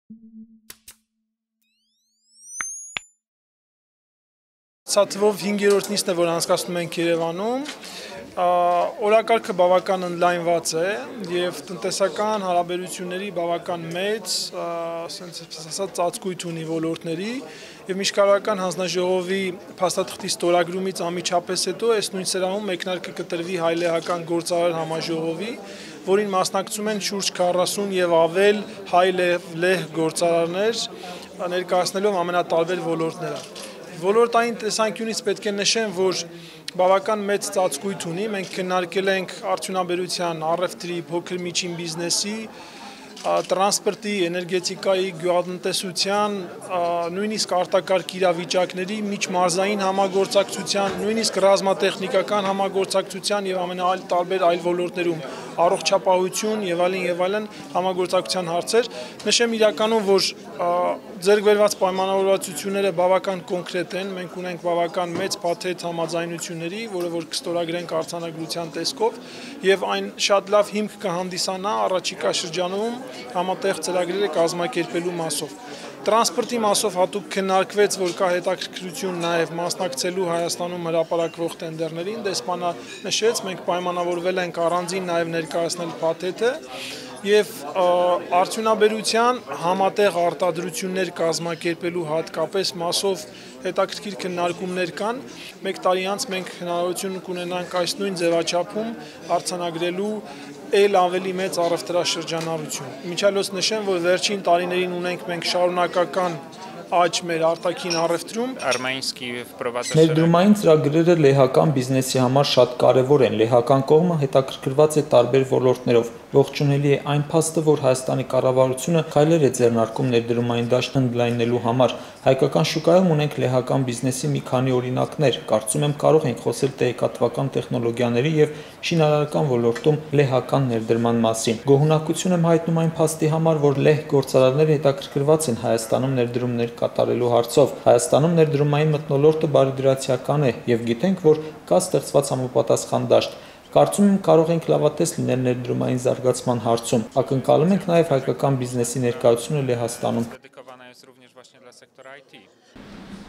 Սա թվով 5-րդ նիստն է, որ անցկացնում ենք Երևանում։ Օրակարգը բավական ընդլայնված է եւ տնտեսական հարաբերությունների բավական մեծ, ասած ծածկույթ ունի ոլորտների եւ Միջկառավարական հանձնաժողովի փաստաթղթի ստորագրումից անմիջապես հետո այս նույն սրահում մեկնարկը կտրվի հայ-լեհական գործարար համաժողովի, որին մասնակցում են շուրջ 40 եւ ավել հայ-լեհ գործարարներ, ներկայացնելով ամենատարբեր ոլորտները։ Ոլորտային տեսանկյունից պետք է նշեմ, որ բավական մեծ ծածկույթ ունի, մենք քննարկել ենք արդյունաբերության, առևտրի, փոքր միջին բիզնեսի, տրանսպորտի, էներգետիկայի, գյուղատնտեսության, նույնիսկ արտակարգ իրավիճակների, միջմարզային համագործակցության, նույնիսկ ռազմատեխնիկական համագործակցության եւ տարբեր այլ ոլորտներում, առողջապահություն եւ այլն համագործակցության հարցեր։ Նշեմ իրականում, որ ձեռք բերված պայմանավորվածությունները բավական կոնկրետ են, մենք ունենք բավական մեծ փաթեթ համաձայնությունների, որը որ կստորագրենք արձանագրության տեսքով եւ այն շատ լավ հիմք կհանդիսանա առաջիկա շրջանում համատեղ ծրագրերը կազմակերպելու մասով։ Տրանսպորտի մասով հատուկ քննարկվեց, որ կա հետաքրքրություն նաև մասնակցելու Հայաստանում հրապարակվող տենդերներին, դեսպանը նշեց, մենք պայմանավորվել ենք առանձին նաև ներկայացնել փաթեթը եւ արդյունաբերության համատեղ արտադրություններ կազմակերպելու հատկապես մասով հետաքրքիր քննարկումներ կան։ Մեկ տարի անց մենք հնարավորություն կունենանք այս նույն ձևաչափում արձանագրելու ավելի մեծ առևտրաշրջանառություն։ Միջալոց նշեմ, որ վերջին տարիներին ունենք մենք շարունակական աճ մեր արտաքին առևտրում։ Ներդրումային ծրագրերը լեհական բիզնեսի համար շատ կարևոր են։ Լեհական կողմը հետաքրքրված է տարբեր ոլորտներով։ Ողջունելի է այն փաստը, որ Հայաստանի կառավարությունը քայլեր է ձեռնարկում ներդրումային դաշտը ընդլայնելու համար։ Հայկական շուկայում ունենք լեհական բիզնեսի մի քանի օրինակներ։ Կարծում եմ կարող ենք խոսել տեղեկատվական տեխնոլոգիաների եւ շինարարական ոլորտում լեհական ներդրման մասին։ Գոհունակություն եմ հայտնում այն փաստի համար, որ լեհ գործարարները հետաքրքրված են Հայաստանում ներդրումներ կատարելու հարցով։ Հայաստանում ներդրումային մթնոլորտը բարիդրացիական է եւ գիտենք, որ կա ստեղծված համապատասխան դաշտ։ Կարծում եմ կարող ենք լավատես լինել ներդրումային զարգացման հարցում։ Ակնկալում ենք նաև հայկական բիզնեսի ներկայությունը Լեհաստանում։